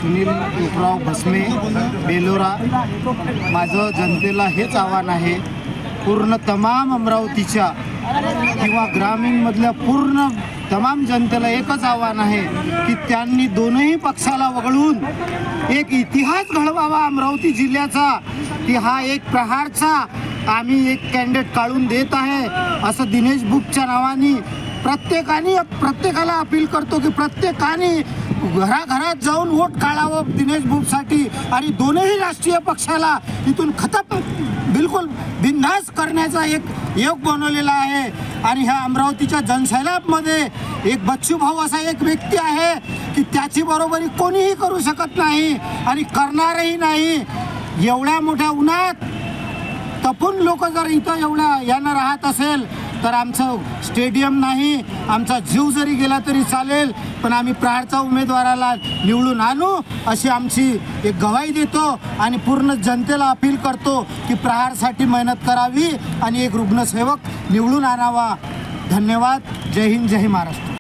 सुनील उपराव भस्मे बेलोरा। माझं जनतेला हेच आव्हान आहे, पूर्ण तमाम अमरावतीच्या किंवा ग्रामीणमधल्या पूर्ण तमाम जनतेला एकच आव्हान आहे की त्यांनी दोनही पक्षाला वगळून एक इतिहास घडवावा अमरावती जिल्ह्याचा, की हा एक प्रहारचा आम्ही एक कॅन्डिडेट काढून देत आहे असं दिनेश बुबच्या नावाने प्रत्येकाला अपील करतो की प्रत्येकाने घराघरात जाऊन वोट काढावं दिनेश बुबसाठी आणि दोनही राष्ट्रीय पक्षाला इथून खतम बिलकुल बिनधास्त करण्याचा एक योग बनवलेला आहे। आणि ह्या अमरावतीच्या जनसैलाबमध्ये एक बच्चू भाऊ असा एक व्यक्ती आहे की त्याची बरोबरी कोणीही करू शकत नाही आणि करणारही नाही। एवढ्या मोठ्या उन्हात तपून लोक जर इथं एवढ्या यानं राहत असेल तर आमचं स्टेडियम नाही, आमचा जीव जरी गेला तरी चालेल, पण आम्ही प्रहारचा उमेदवाराला निवडून आणू अशी आमची एक ग्वाही देतो आणि पूर्ण जनतेला अपील करतो की प्रहारसाठी मेहनत करावी आणि एक रुग्णसेवक निवडून आणावा। धन्यवाद। जय हिंद, जय महाराष्ट्र।